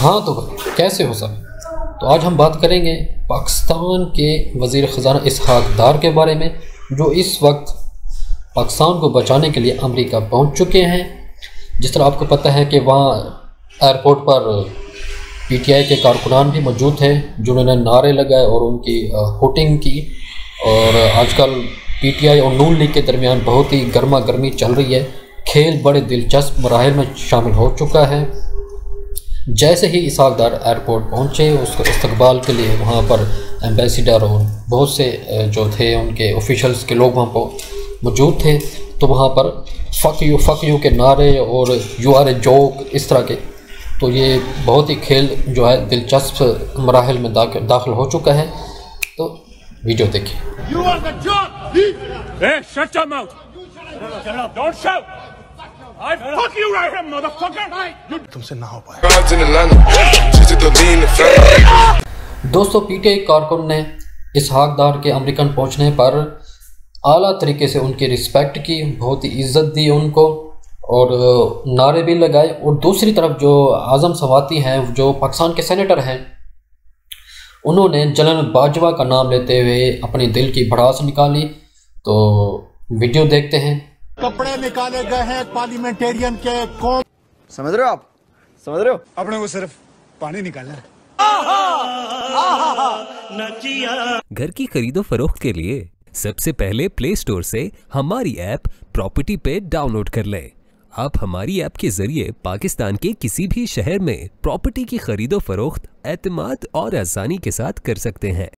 हाँ तो कैसे हो सकता। तो आज हम बात करेंगे पाकिस्तान के वज़ीर ख़ज़ाना इसहाक़ डार के बारे में, जो इस वक्त पाकिस्तान को बचाने के लिए अमेरिका पहुंच चुके हैं। जिस तरह आपको पता है कि वहाँ एयरपोर्ट पर पीटीआई के कारकुनान भी मौजूद थे, जिन्होंने नारे लगाए और उनकी हुटिंग की। और आजकल पीटीआई और नून लीग के दरमियान बहुत ही गर्मा गर्मी चल रही है। खेल बड़े दिलचस्प मराहिल में शामिल हो चुका है। जैसे ही इसहाक़ डार एयरपोर्ट पहुँचे, उसको इस्तकबाल के लिए वहाँ पर एम्बेसडर और बहुत से जो थे उनके ऑफिशल्स के लोग वहाँ पर मौजूद थे। तो वहाँ पर फ़क यू के नारे और यू आर ए जोक, इस तरह के। तो ये बहुत ही खेल जो है दिलचस्प मराहिल में दाखिल हो चुका है। तो वीडियो देखिए। तुमसे ना हो पाए। दोस्तों, पीटीआई कारकुन ने इसहाक़ डार के अमेरिकन पहुंचने पर आला तरीके से उनकी रिस्पेक्ट की, बहुत ही इज़्ज़त दी उनको और नारे भी लगाए। और दूसरी तरफ जो आज़म सवाती हैं, जो पाकिस्तान के सेनेटर हैं, उन्होंने जनरल बाजवा का नाम लेते हुए अपने दिल की भड़ास निकाली। तो वीडियो देखते हैं। कपड़े निकाले गए हैं पार्लियामेंटेरियन के। कौन समझ रहे हो आप? समझ रहे हो? अपने को सिर्फ पानी निकालना है। घर की खरीदो फरोख्त के लिए सबसे पहले प्ले स्टोर से हमारी ऐप प्रॉपर्टी पे डाउनलोड कर लें। आप हमारी ऐप के जरिए पाकिस्तान के किसी भी शहर में प्रॉपर्टी की खरीदो फरोख्त एतमाद और आसानी के साथ कर सकते हैं।